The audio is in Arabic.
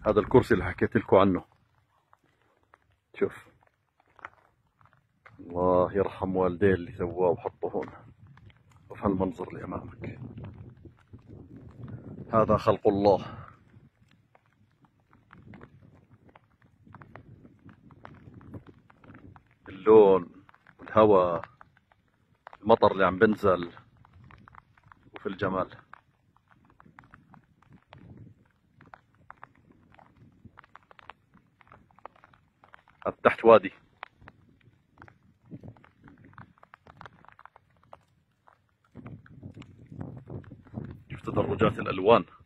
هذا الكرسي اللي حكيت لكم عنه. شوف، الله يرحم والديه اللي سواه وحطه هون. شوف هالمنظر اللي امامك، هذا خلق الله. اللون، الهواء، المطر اللي عم بنزل، وفي الجمال. هذا تحت وادي. شوف تدرجات الألوان.